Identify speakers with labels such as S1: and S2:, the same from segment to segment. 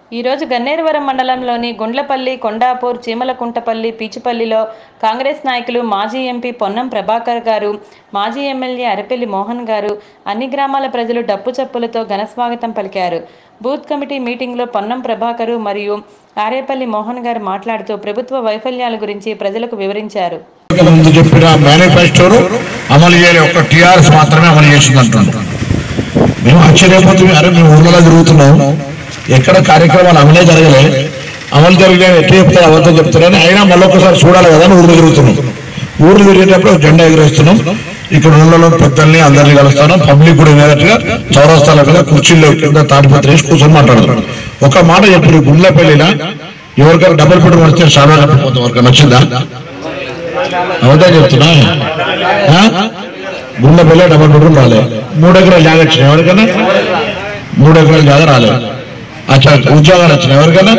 S1: ఈ రోజు గన్నేరువరం మండలంలోని గుండ్లపల్లి, కొండాపూర్, చీమలకుంటపల్లి, పీచుపల్లిలో కాంగ్రెస్ నాయకులు మాజీ ఎంపీ పొన్నం ప్రభాకర్ గారు, మాజీ ఎమ్మెల్యే అరపెల్లి మోహన్ గారు, అన్ని గ్రామాల ప్రజలు డప్పు చప్పులతో ఘనస్వాగతం పలికారు. బూత్ కమిటీ మీటింగ్లో పొన్నం ప్రభాకర్ మరియు ఆరేపల్లి మోహన్ గారు మాట్లాడుతూ ప్రభుత్వ వైఫల్యాల గురించి ప్రజలకు వివరించారు.
S2: ముందు చెప్పిన మేనిఫెస్టోను అమలు చేయని ఒక టీఆర్ఎస్ మాత్రమే అమలు చేసిందంటున్నాం. మేము ఆశ్చర్యపోతుంది. అరే మేము ఊళ్ళలో తిరుగుతున్నాం, ఎక్కడ కార్యక్రమాలు అమలే జరగలే, అమలు జరిగితే ఎట్లా చెప్తారు, అబద్ధం చెప్తారని అయినా మళ్ళొకసారి చూడాలి కదా అని ఊళ్ళు తిరుగుతున్నాం. ఊళ్ళు తిరిగేటప్పుడు జెండా ఎగురేస్తున్నాం. ఇక్కడ ఊళ్ళలో పెద్దల్ని అందరినీ కలుస్తున్నాం. పబ్లిక్ కూడా వినేటట్టుగా చౌరస్తాల మీద కుర్చీల్లో కింద తాడిపత్రి వేసి కూర్చొని మాట్లాడుతున్నాం. ఒక మాట చెప్పారు, గుండ్లపల్లిలో ఎవరికైనా డబుల్ బెడ్రూమ్ వస్తే చాలా నచ్చిపోతాం. ఎవరికైనా నచ్చిందా? అవదా చెప్తున్నా. గుండ్లపల్లి డబుల్ బెడ్రూమ్ రాలే. 3 ఎకరాలు జాగా వచ్చినాయి ఎవరికైనా? 3 ఎకరాలు జాగా రాలే. అచ్చా ఉద్యోగాలు వచ్చినాయి ఎవరికైనా?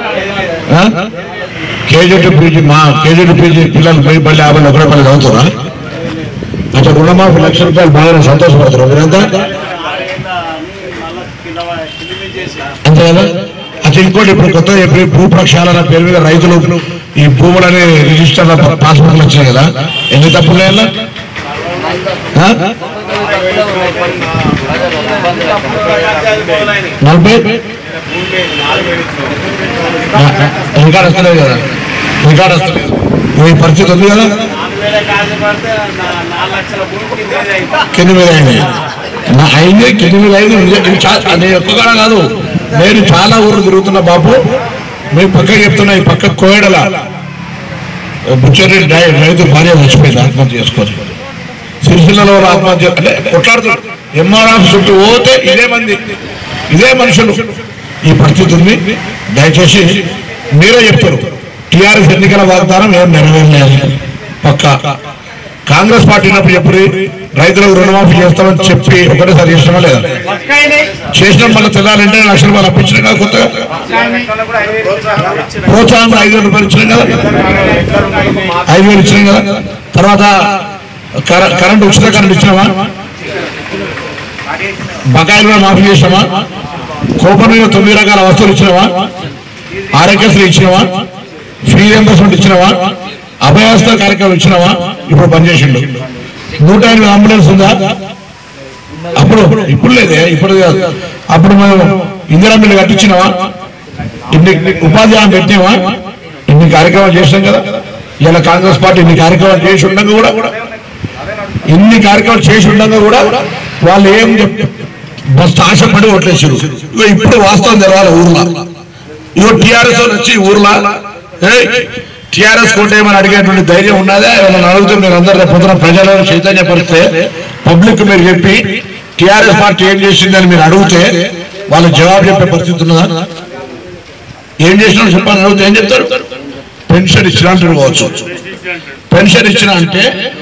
S2: కేజీటీ పీజీ కేజీటీ పీజీ పిల్లలు 1050 రూపాయలు చదువుతున్నా. అచ్చా రుణమాఫీ ₹1,00,000 బాగానే సంతోషపడుతున్నారు మీరంతా, అంతే కదా? అచ్చా ఇంకోటి ఇప్పుడు కొత్త భూ ప్రక్షాళన పేరు మీద రైతులు ఈ భూములని రిజిస్టర్ పాస్బుక్లు వచ్చినాయి కదా, ఎన్ని తప్పులు లేదా? 40 రికార్డు వస్తలేదు కదా, రికార్డు వస్తలేదు. ఈ పరిస్థితి ఉంది కదా, కింది మీద అయింది కింది మీద అయింది. నేను ఎక్కువగా కాదు, నేను చాలా ఊర్లు తిరుగుతున్నా బాబు. మేము పక్కకి చెప్తున్నా, ఈ పక్క కోయడల బుచ్చరి రైతు భార్య చచ్చిపోయింది ఆత్మహత్య చేసుకొని. సిరిసిల్లలో ఆత్మహత్య అంటే కొట్లాడుతున్నారు. ఎంఆర్ఎఫ్ చుట్టూ పోతే ఇదే మనుషులు. ఈ పరిస్థితి ఉంది. దయచేసి మీరే చెప్తారు, టీఆర్ఎస్ ఎన్నికల వాగ్దానం ఏం నెరవేరలేదు. పక్క కాంగ్రెస్ పార్టీ ఉన్నప్పుడు ఎప్పుడు రైతులకు రుణమాఫీ చేస్తామని చెప్పి ఒకటేసారి చేసినా లేదా? చేసినాం. మళ్ళీ తెల్లాలంటే ₹1,00,000 అప్పించినాం కదా, కొత్తగా ప్రోత్సాహం ₹5,000 ఇచ్చినాం కదా, 5,000 ఇచ్చినాం కదా. తర్వాత కరెంట్ ఉచిత కరెంట్ ఇచ్చినామా? బకాయిలు కూడా మాఫీ చేసినామా? కోపం మీద 9 రకాల వస్తువులు ఇచ్చినావా? ఆరోగ్యశ్రీ ఇచ్చినావా? ఫ్రీ రియంబర్స్మెంట్ ఇచ్చినావా? అభయహస్త కార్యక్రమం ఇచ్చినావా? ఇప్పుడు పనిచేసిండు. 108 అంబులెన్స్ ఉందా? ఇప్పుడు లేదే, ఇప్పుడు అప్పుడు మేము ఇందిరా మిల్లు కట్టించినావా? ఇన్ని ఉపాధి హామీ పెట్టినావా? ఇన్ని కార్యక్రమాలు చేసినాం కదా. ఇలా కాంగ్రెస్ పార్టీ ఇన్ని కార్యక్రమాలు చేసి ఉండగా కూడా వాళ్ళు ఏం మస్తు ఆశపడి ఓట్లేసారు. ఇప్పుడు వాస్తవం తెలవాలి ఊర్లో. ఇగో టీఆర్ఎస్ వచ్చి ఊర్లో టీఆర్ఎస్ కోటేమని అడిగేటువంటి ధైర్యం ఉన్నదా? ఏమైనా అడుగుతూ మీరు అందరూ పొద్దున ప్రజలను చైతన్యపరిస్తే, పబ్లిక్ మీరు చెప్పి టీఆర్ఎస్ పార్టీ ఏం చేసిందని మీరు అడిగితే వాళ్ళు జవాబు చెప్పే పరిస్థితి ఉన్నదా? ఏం చేసినా చెప్పాలని అడిగితే ఏం చెప్తారు? పెన్షన్ ఇచ్చిన అంటారు కావచ్చు. పెన్షన్ ఇచ్చిన అంటే